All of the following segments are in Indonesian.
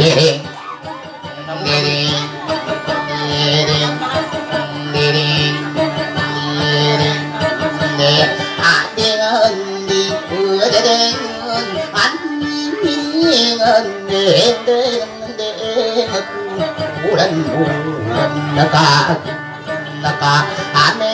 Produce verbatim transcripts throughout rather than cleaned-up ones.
dering dering dering dering dering dering adingan di dering adingan dering dering bulan bulan naka naka ane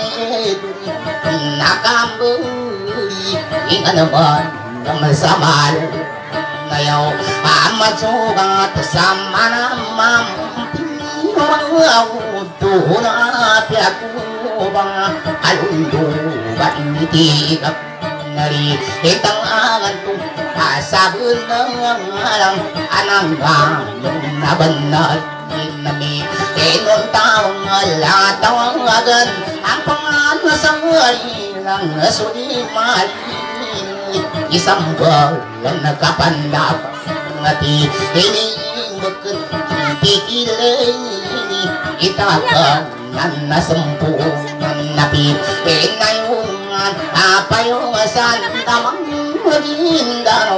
nakambuli ingan naman naman samal ngayaw amat sugat sama namam piniraw doon apya ko bang alundugan itigap nari itang angan to asabun ng alang ananggang nabanal nami inon taong alatawang agan ang pangalan sa ilang sulimal isang buwan nagkapandap ngati iniingot pikilay itakan nan nasempuhan napi inayungan apayusan tamang magindang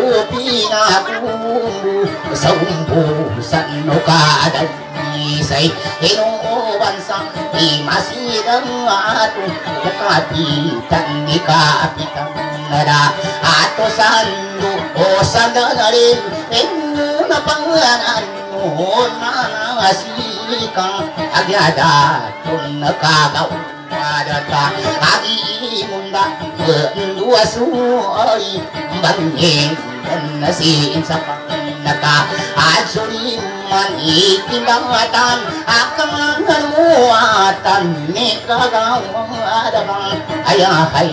upinaku sa umpusan no kaday isay inuuban sa imasidang ato kapitan ni kapitan nada ato sando o sandalin na pangalan noon mga sikang agyada kung nakakaw ka agi-imunda dua suori bangin na siin sa panaka at suliman ikibangatan akang haluatan ni kagawang adabang ayahay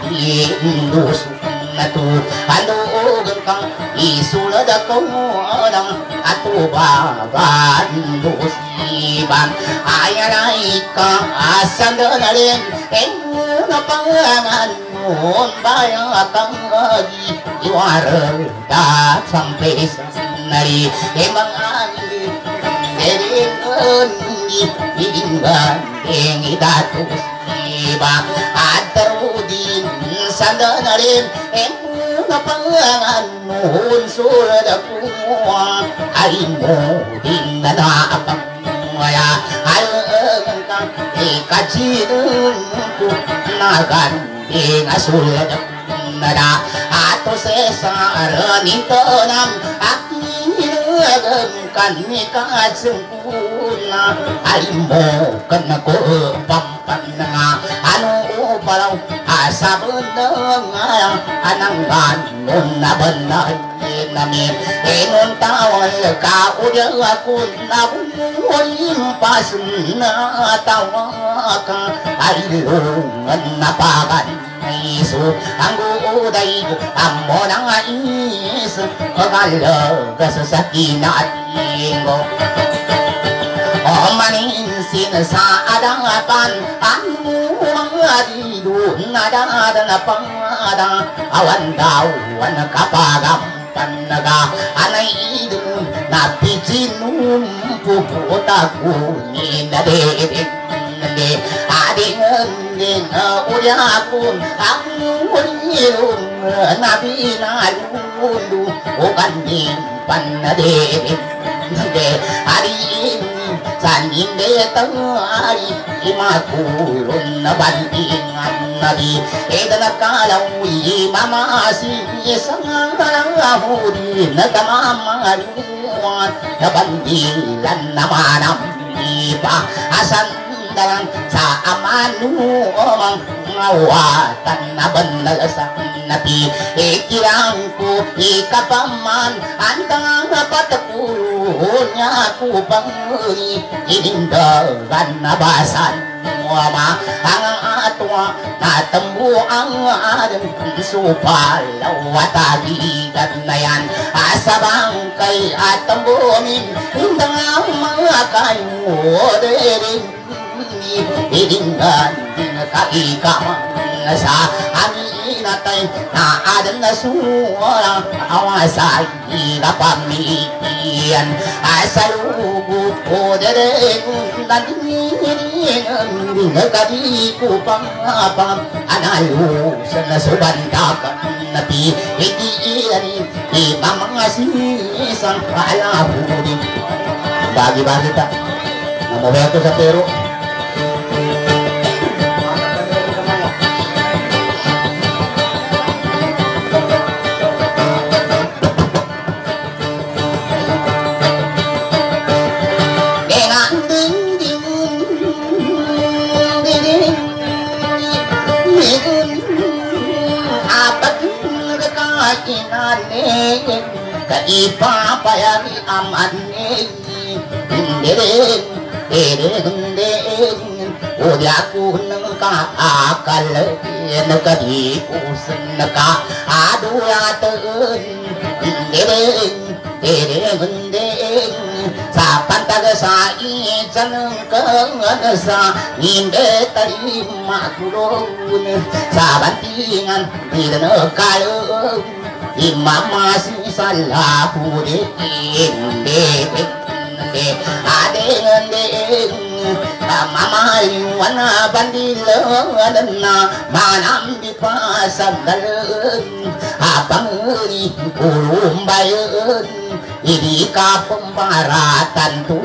indus natu halugan kang isulad ako ng atubaban dusiban ayaray kang asan na rin eh na pangangan noon bayang kang agi iwaran at sampai sa nari emang ani deringan ibinggan ing idatus iba at tarudin sanda na rin eh na pangangan noon sulad ako ay mo din na naapang maya alang kang ikachidun ko naganding asulat na na ato sesar nito nam akinagam kanikasungkuna ay mo kan ako pampan na nga ano palaw asabon na nga ananggan nun na banal namin inon tawal kaudya ako na bumulimpas na tawa ka alilungan na pagan iso ang uuday ang mo na nga iso agalaga sa sakinatin ko o maninsin sa adangapan ang mga didun na dadang pangadang awan daw ang kapagam panaga anay idun na pitinum puputa kunin na dedin nade ading ngin ulyakun ang ulilun na binalundu o kanin panadedin nade ading sanin de tangari imakulun na bandingan nabi edan kalaw imamasi sangang ahuri nagamamaluan na bandilan namanam iba asan dalang sa amanuang ngawatan na banal sa nabi ikirang ko ikapaman antang patapulo niya ko panguri inindagan na basan mama ang atwa natambu ang adang supalaw at agigan na yan asabang kay atambunin hindang ang mga kayo derin iringan din kaikamang sa aminatay na adan na suwala awasay na pamikian asalugo ko dere nandinirin nagkadi ko pangapang analusan na subandakan nabi ikiirin ipamangasisang palahurin bagi-bagi tak namobeto sa pero kaipapayari amane dereng dereng dereng udiaku nengkaakal nekadipusen neka aduyaten dereng dereng dereng sapan tagasa ijaneng kengasa nginde tarima kulun sabantingan didenekayeun imama si salahu de inde de adeng de mama wana bandilana manam di pasang dalun abang ni kulumbayun ini kapung baratan tu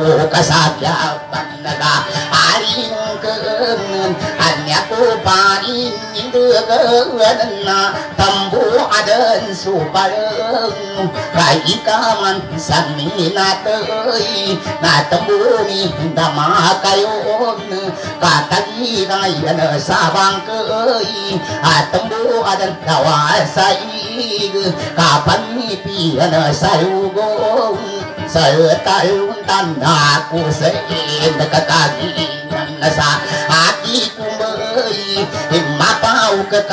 kasagyapan naga aring keun anya ku paring indegana tambu aden supaleng kai kaman saminatei na tambu ni dama kayon katagi na sabang kei atambu aden dawasai kapan ni pian sayugo sayutalun tanaku sein kakaginan sa hati kumei mapau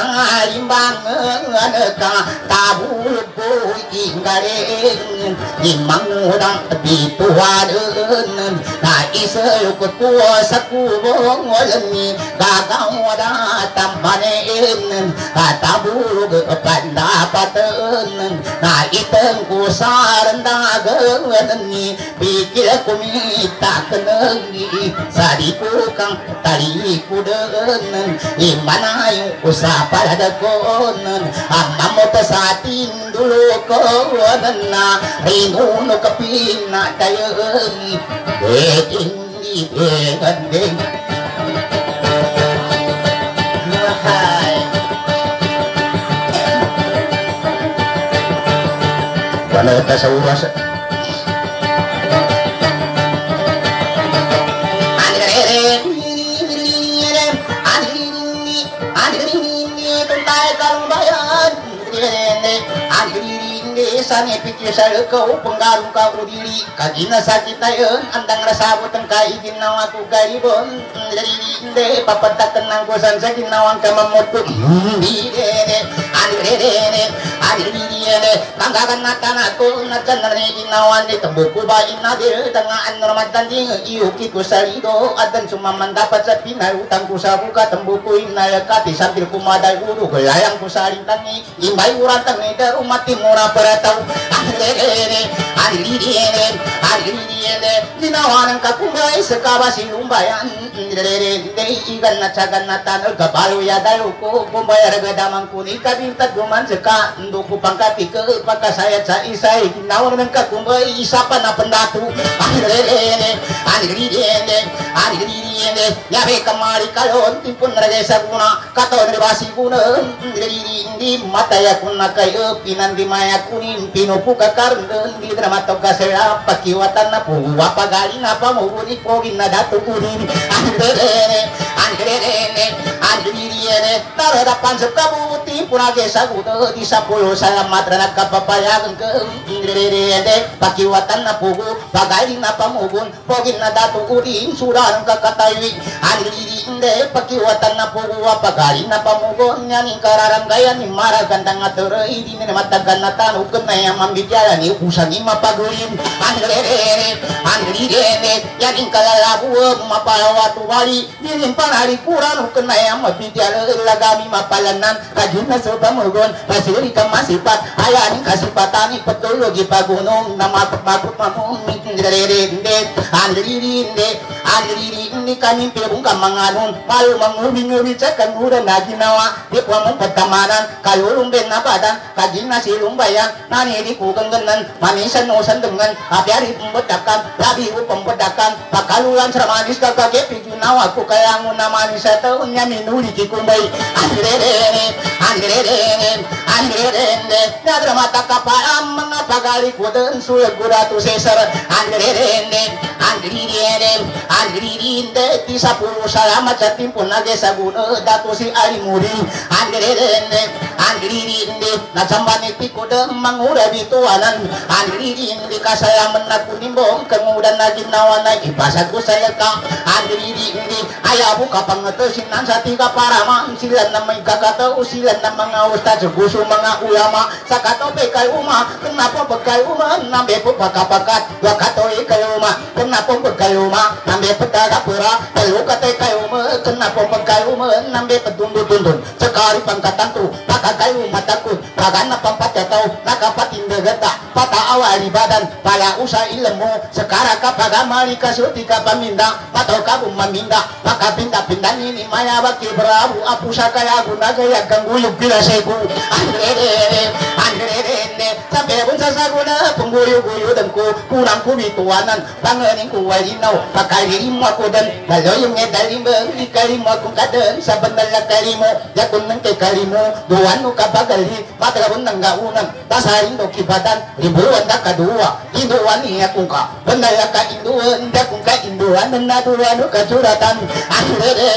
kekalimbang ka tabul boy inggareng imangudang bituaden na iseluk kuasa kubong oleni gagawada tambanen katabul kepandapaten na iteng kusarendageng ni pikir kumita kenengi sadiku kang tali kudenen imana yung usapal dakonen amamo pesatin dulu konen na ringuno kepina tayeun deging di degandeng wahai wanita sa uras sani pikir saya kau penggarung kau diri kagina sakit ayeun andang rasa buteng kai ginawa ku garibon dari inde papat tak tenang kosan sakin nawang kamamotu dire andre andre kanggagan natan aku natan nari ginawan di tembuku bayi nadir tengah an ramadan ding iu kiku salido adan cuma mendapat sepina utang ku sabuka tembuku inayaka disambil kumadai guru gelayang ku sarintangi imbai urantang ida rumah timura beratau Adilene, adilene, adilene, dinawanan kakumay sa kabasi lumbayan. Adilene, igan na tsagan na tanol kabalo ya dayo ko kumbayar gadamang kuni kabintad guman sa kando ko pangkati ka pagkasayat sa isay dinawanan kakumay isa pa na pandatu. Adilene, adilene, adilene, yabe kamari kalon timpun rage sa guna katon ribasi guna. Adilene, mataya kuna kayo pinandi maya kunin pinupuka karnden di dramato kasera pakiwatan na puwa pagali na pamuguni pogin na datu kunin andrene andrene andrene naradapan sa kabuti punage sa gudo di sapulo sa matra na kapapayagan ke andrene pakiwatan na pugu pagali na pamugun pogin na datu kunin suran kakatawi andrene pakiwatan na pugu pagali na pamugun nyaning kararanggayan ni mara gandang atore ini matagan na tanong na yung mambigyan ni usagi mapagulim andrere andrere yaning kalalabu mapalawat batu wali dilimpan hari kurang kena yang mabitiara lagami mapalanan kagina soba mugon pasiri kamasipat ayaning kasipatani petologi pagunong nama makut mamung mitindirinde andirinde andirinde kanin pirung kamanganun malu mangubi-ngubi cakan muda naginawa di pamong petamanan kalulung ben nabadan kagina silung bayan nani di kugenggenan manisan osan dengan apiari pembedakan labi pembedakan pakalulan seramanis kakake pijuna aku kaya nguna manis tahunnya minuli kikumbai andirene andirene andirene nadra mata kapayam mengapa kali kuden suya guratu sesar andirene andirene andirene tisapuluh salamat satimpo nage sabuna datu si ali muri andirene andirene najambani pikude mangura bituanan andirene kasalaman aku nimbong kemudian lagi nawana ibasat ku seleka andirene ayabu kapangetosin sa tiga paraman sila na may kakatao sila na mga ustad gusto mga ulama sa katope kay uma kenapa pagkay uma nambe po pagkapakat wakatoy kay uma kenapa pagkay uma nambe pagkakapura talo katay kay uma kenapa pagkay uma nambe padundun-dundun sekali pangkatanto pakakay uma takut kagana pampatataw nakapatindagata pataawari badan pala usa ilmu sekarang kapagamali kasuti kapaminda pataw ka bumaminda makapinda-pinda ini maya baki berabu apu sakaya guna gaya kangguyuk bila seku angrere angrere sampai pun sasaguna pengguyu-guyu dengku kurang kubituanan pangening kuwalinau pakai dirimu aku dan kalau yang ngedali beri kalimu aku kaden sabenarnya kalimu jakun nengke kalimu duanu kapagali mata pun nengga unang tasaring doki badan ribuan dak kedua induan ini aku ka benar ka induan jakun ka induan naduan kacuratan angrere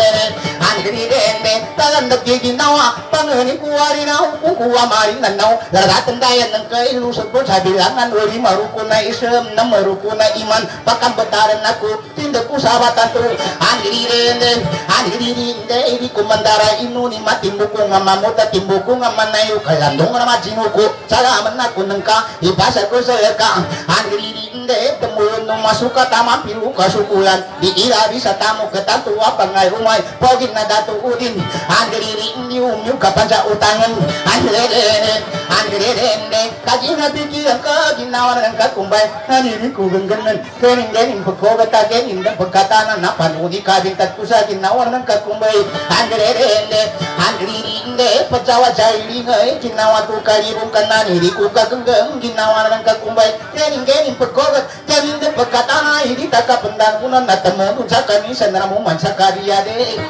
angrere talan degi nawa pangeni kuwari nau kuwa mari nanau laratan dayan nang kai lusut po sabilangan uri maruku na isem na maruku na iman pakam betaran aku tindaku sahabatan tu angrere angrere ini kumandara inu ni matimbuku ngamamuta timbuku ngamanayu kalandong na majinuku salaman aku nengka ibasa ko seleka angrere temulun no masuka tama pilu kasukulan diira bisa tamu ketatu apa ngai rumai pogin na datu udin angriri nium nium kapanca utangan angrere angrere kajina pikiran kajinawan ng kakumbay nanini kugenggenan kening gening pagkogata gening dan pagkatanan na panudi kabintat ko sa ginawan ng kakumbay angrere angriri pacawa jaili ngai ginawa tu kalibong kanan hindi ko kagenggeng ginawan ng kakumbay kening gening pagkogat kening dan pagkatanan hindi takapendang kunan na temo sa kanisa na mo man sa kariya de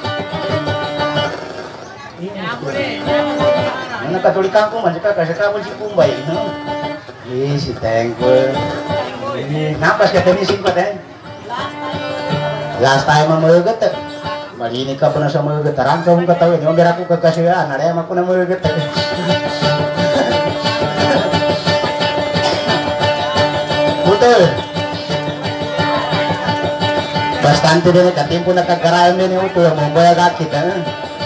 mana katolik kangkung man ka kasi ka mo si kumbay no eh si thankful eh napas ka tani simpat eh last time mamugat malini ka pa na sa mamugat tarang ka mong katawin yung bera ko kakasiyaan na ako na mamugat betul bastante din katimpo na kagarayan din yung uto yung mga kakit eh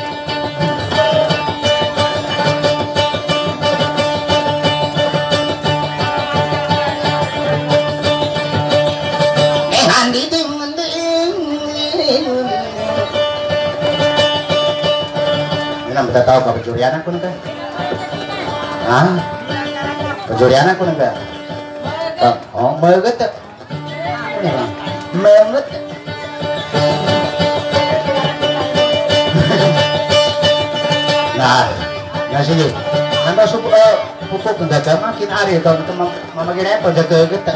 Kita tahu apa pencurian aku nih? Hah? Pencurian aku nih? Oh, meget. Meget. Nah, nah sini. Anda sup pupuk enggak makin hari kalau kita memakai apa jaga kita.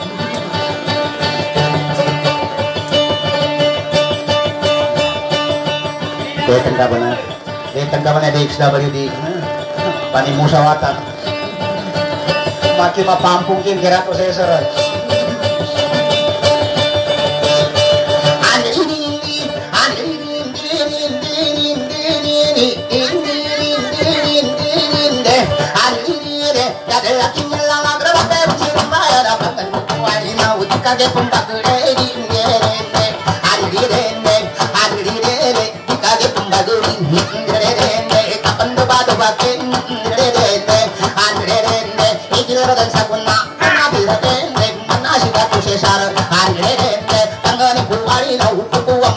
Kita tengah benar. Eh tanggapan ada X W D pani musawatan makin mapampung kin kira ko sesar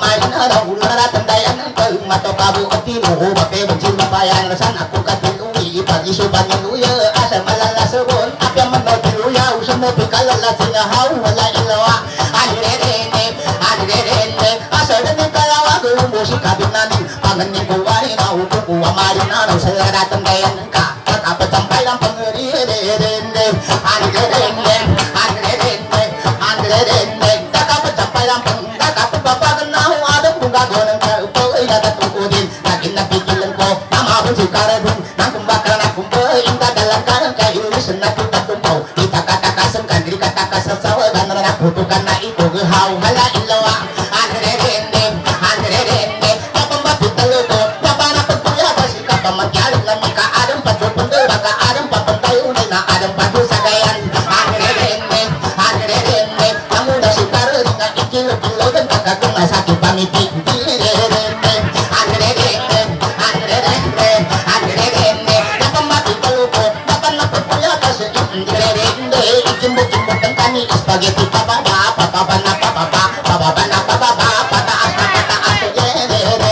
main ada ular tendayan ke mato kabu ketilu pakai benci lupayan resan aku katilu pagi sobannya lu ya asal malala sebon apa yang menotilu ya usah mau bikalala sinahau wala ilawa adirene adirene asal dene kalawa gulu musik kabinani pangenin kuwai na uku kuwa marina na selera tendayan ka apa sampai lam pengeri adirene adirene adirene adirene tak apa sampai lam peng tak apa bapak kenal ada bunga goneng ke upo ila tatungudin nakin napikilan ko nama pun sikaradun nang kumbakar na kumpo inta dalam kanan kayu senat kita tumpau kita kata-kata diri kata-kata sawa dan nak butuhkan na itu gehau hala ilawa adirene adirene apa mbak teloko apa na petuya basi kapa makyalin na mika adam patu pende baka adam papantayo na adam patu sagayan adirene adirene kamu dah sikar dengan ikilo-kilo dan kakak masakit pamiti adirene adirene adirene adirene apa mbak teloko apa na petuya basi adirene ikimbuk-kimbuk tengkani spaghetti papa papa papa na papa papa papa na papa papa ta asta pata aso adirene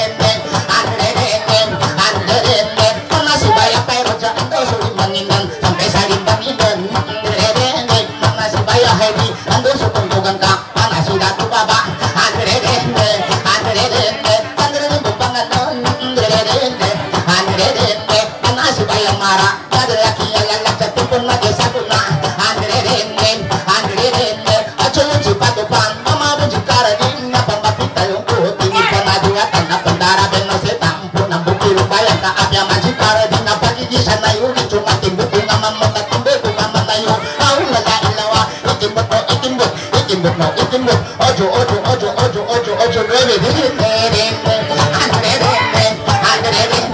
adirene adirene mana si bayar pero jangan tahu sulit menginang sampai saling banginan adirene mana si bayar heavy ando sukung tugang ka mana si datu baba adirene adirene adirene bukangan adirene adirene mana si bayar marah ada laki yang lalak setupun lagi sakuna adirene adirene acung cipatupan mama benjikara di apa mapita yung kuti ni panaduatan na pandara beno setang punang bukil bayang ka apya majikara di na pagigisan na yung cuma timbuk yung amamot at timbuk yung amatayo au lala ilawa itimbuk no itimbuk itimbuk no itimbuk ojo ojo ojo ojo ojo ojo rebe adirene adirene adirene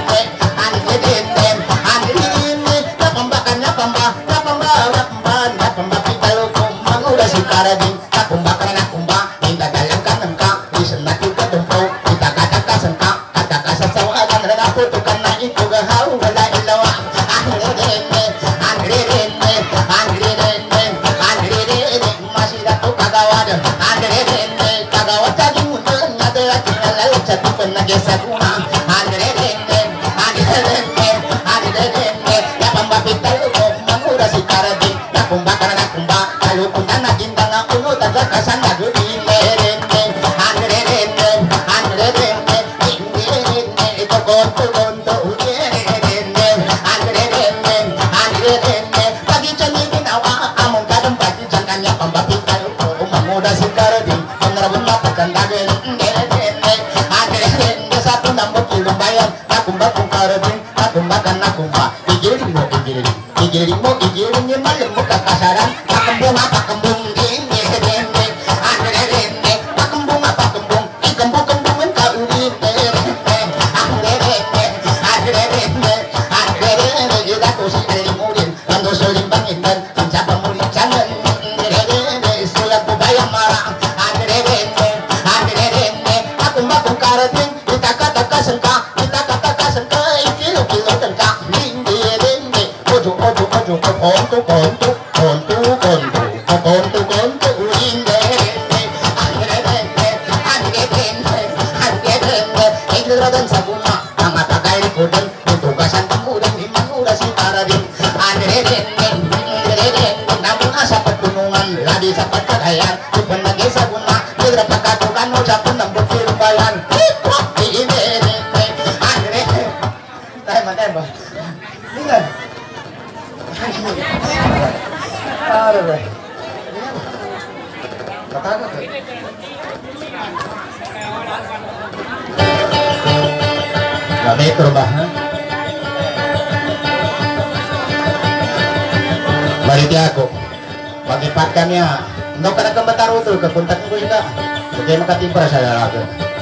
adirene adirene napambakan napamba napamba napamba napamba pitaloko manguda si karading nakumbakar nakumba minta dalam kanan ka isenat kita tumpau kita kata-kata ka kata-kata sawagan na naputukan na ito gahau wala ilawa adirene adirene adirene adirene masih dato kagawad adirene kagawad tadi mundur adalah tinggal sa tipon na gesa kuna adirene adirene adirene napambapitalo ko mangura si karading nakumbakar nakumba kalukunan na gindang ang uno tagakasan na gudinene adirene adirene adirene ito konto konto udirene adirene adirene pagi chani ginawa among kadang pagi chan kanya pambapitalo ko manguda si karading panarabon mapagkan dagin adirene adirene sa punambot ilumbayan nakumba kung karading nakumbakan nakumba igiling mo igiling igiling mo igiling yung malam mo kakasaran pakembung apa kembung ini rene adirene pakembung apa kembung ikembung-kembungin ka ulit rene adirene adirene adirene ida ko si alimurin ando solimbangin dan kinsa pamulit jangan rene sulat ko bayang marang adirene adirene akumba kung karating ita katakasan ka ita katakasan ka ikilo-kilo tengka hindi rene ojo ojo ojo konto konto konto konto konto konto hindi rene adirene adirene adirene ikilradan sa bunga ang matagay ko din tutugasan tamudan di mangura si karading adirene adirene namunga sa pagpunungan ladi sa pagkagayan tupon nagi sa bunga nidra pagkatugan mo sa punambot silumbayan adirene adirene tayo man tayo ba tingnan ano ba katagot eh na metro ba ha bariti ako mag-ipat kami ha hindi ka nagkambatarutol kapuntak ko yung ka hindi makatimpara sa lalaki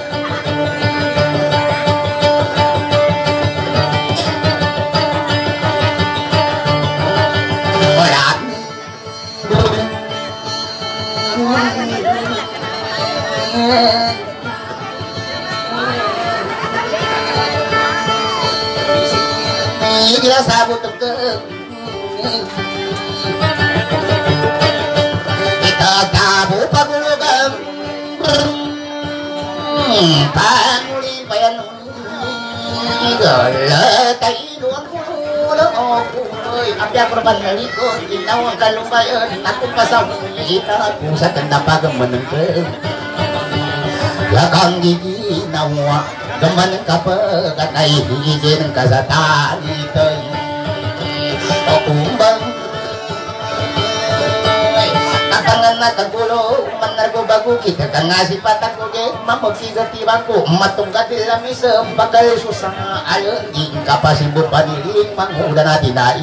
wala Gila sabut tegak kita tabu pagulugan panuli bayan gala tay duan ulo oi apya korban liko inaw kalumbayan aku pasang kita ku sa kanda pagameneng lakang gigi nawa gaman kapagay hijin kasatan itoy okumbang katangan na kagulo manargo bago kita kang ngasih patag ko ge mamagsigati bangko matungkat ilami sa bakal susang ayon di kapasibot paniling manguda natin nai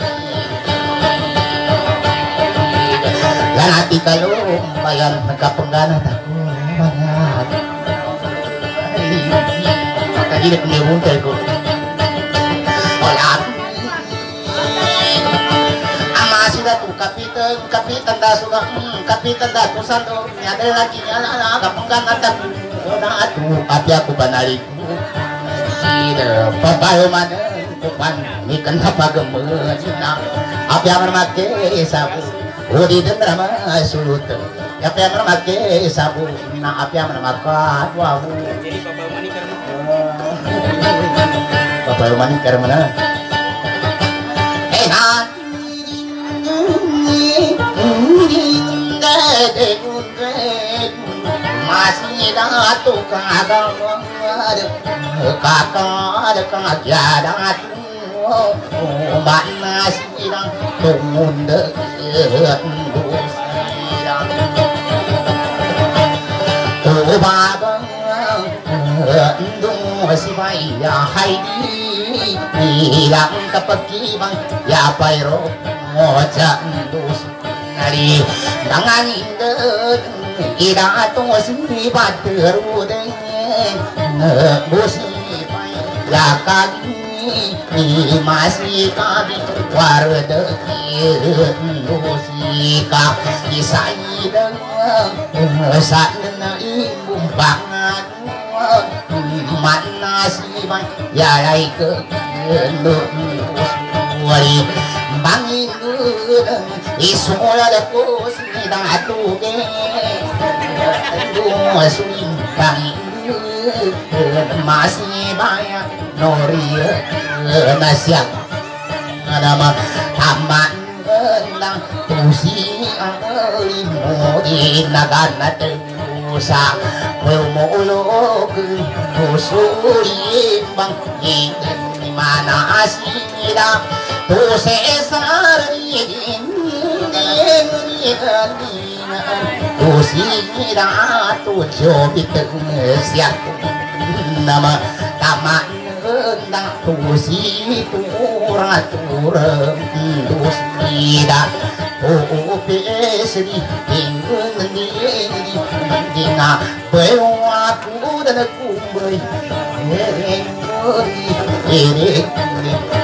lanati kalong bayan nagkapanggana tako bangat makagilip ni huntay ko wala sila tu kapitan kapitan dah suka hmm, kapitan dah tu sando ada lagi anak kapangkan atak na atu api aku banari ida papayo mana kupan ikan apa gemes na api amar make sabu odi dendra ma sulut api amar make sabu na api amar makat wahu jadi papayo mani karma papayo mani karma eh nah masih datu kadang kakak kakak datu mana sidang tungunda dosirang tu babang dung sibaya haidi bilang kepekibang ya pairo moja dos nari dangan indet ida to si pateru de bosi ya kagi masih kagi warde bosi ka isai deng sana imbung bangan mana si ban ya lai ke wari bangin isola da ko si datu ge do suin bangin masih banyak nori nasiak nama taman gelang tusi ali modi nagana terusa pelmolo ke usuri bang ini mana asida tu sesar ini tu sida tu cobi tersiak nama taman gendang tu si turang turang tu sida tu pesri tinggal ni dinga bewa ku dan ku ber ere ere